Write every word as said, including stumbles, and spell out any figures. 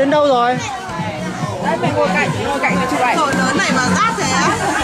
Đến đâu rồi? Đấy, phải ngồi cạnh, ngồi cạnh để chụp ảnh. Rồi lớn này mà rát thế á.